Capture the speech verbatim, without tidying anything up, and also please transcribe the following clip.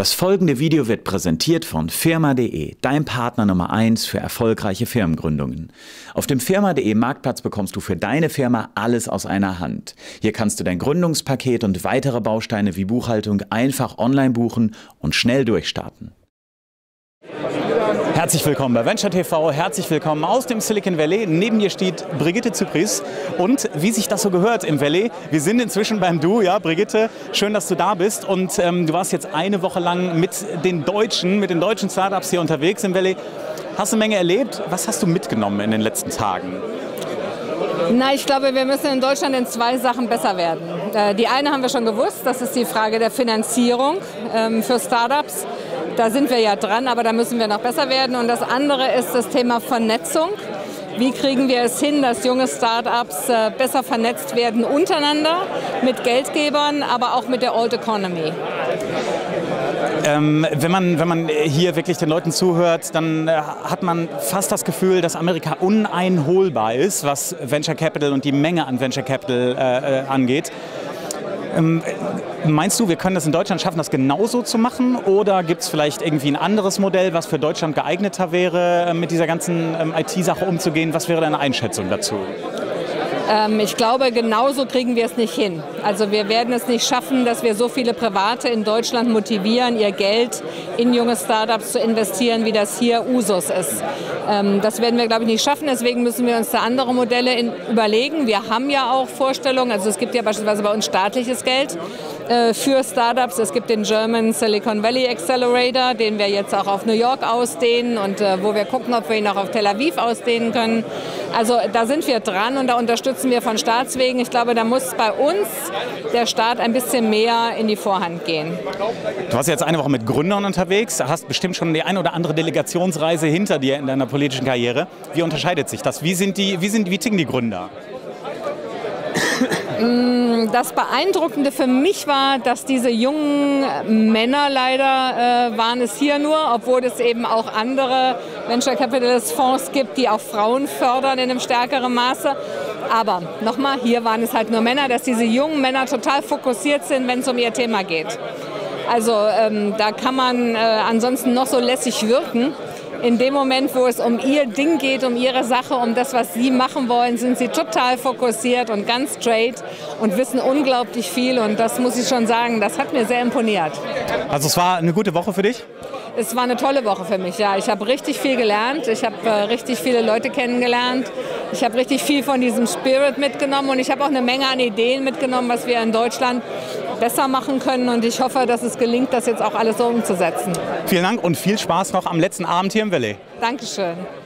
Das folgende Video wird präsentiert von firma punkt de, dein Partner Nummer eins für erfolgreiche Firmengründungen. Auf dem firma punkt de Marktplatz bekommst du für deine Firma alles aus einer Hand. Hier kannst du dein Gründungspaket und weitere Bausteine wie Buchhaltung einfach online buchen und schnell durchstarten. Herzlich willkommen bei Venture T V, herzlich willkommen aus dem Silicon Valley. Neben mir steht Brigitte Zypries und wie sich das so gehört im Valley, wir sind inzwischen beim Du, ja Brigitte, schön, dass du da bist und ähm, du warst jetzt eine Woche lang mit den Deutschen, mit den deutschen Startups hier unterwegs im Valley. Hast eine Menge erlebt, was hast du mitgenommen in den letzten Tagen? Na, ich glaube, wir müssen in Deutschland in zwei Sachen besser werden. Äh, die eine haben wir schon gewusst, das ist die Frage der Finanzierung ähm, für Startups. Da sind wir ja dran, aber da müssen wir noch besser werden. Und das andere ist das Thema Vernetzung. Wie kriegen wir es hin, dass junge Startups äh, besser vernetzt werden untereinander, mit Geldgebern, aber auch mit der Old Economy? Ähm, wenn man, wenn man hier wirklich den Leuten zuhört, dann äh, hat man fast das Gefühl, dass Amerika uneinholbar ist, was Venture Capital und die Menge an Venture Capital äh, äh, angeht. Ähm, meinst du, wir können das in Deutschland schaffen, das genauso zu machen? Oder gibt es vielleicht irgendwie ein anderes Modell, was für Deutschland geeigneter wäre, mit dieser ganzen ähm, I T-Sache umzugehen? Was wäre deine Einschätzung dazu? Ähm, ich glaube, genauso kriegen wir es nicht hin. Also wir werden es nicht schaffen, dass wir so viele Private in Deutschland motivieren, ihr Geld in junge Startups zu investieren, wie das hier Usus ist. Ähm, das werden wir, glaube ich, nicht schaffen. Deswegen müssen wir uns da andere Modelle in, überlegen. Wir haben ja auch Vorstellungen. Also es gibt ja beispielsweise bei uns staatliches Geld äh, für Startups. Es gibt den German Silicon Valley Accelerator, den wir jetzt auch auf New York ausdehnen und äh, wo wir gucken, ob wir ihn auch auf Tel Aviv ausdehnen können. Also da sind wir dran und da unterstützen wir von Staatswegen. Ich glaube, da muss bei uns der Staat ein bisschen mehr in die Vorhand gehen. Du warst jetzt eine Woche mit Gründern unterwegs, hast bestimmt schon die eine oder andere Delegationsreise hinter dir in deiner politischen Karriere. Wie unterscheidet sich das? Wie sind die, wie sind, wie ticken die Gründer? Das Beeindruckende für mich war, dass diese jungen Männer, leider äh, waren es hier nur, obwohl es eben auch andere Venture Capitalist Fonds gibt, die auch Frauen fördern in einem stärkeren Maße. Aber nochmal, hier waren es halt nur Männer, dass diese jungen Männer total fokussiert sind, wenn es um ihr Thema geht. Also ähm, da kann man äh, ansonsten noch so lässig wirken. In dem Moment, wo es um ihr Ding geht, um ihre Sache, um das, was sie machen wollen, sind sie total fokussiert und ganz straight und wissen unglaublich viel. Und das muss ich schon sagen, das hat mir sehr imponiert. Also es war eine gute Woche für dich? Es war eine tolle Woche für mich, ja. Ich habe richtig viel gelernt, ich habe äh, richtig viele Leute kennengelernt, ich habe richtig viel von diesem Spirit mitgenommen und ich habe auch eine Menge an Ideen mitgenommen, was wir in Deutschland besser machen können und ich hoffe, dass es gelingt, das jetzt auch alles so umzusetzen. Vielen Dank und viel Spaß noch am letzten Abend hier im Valley. Dankeschön.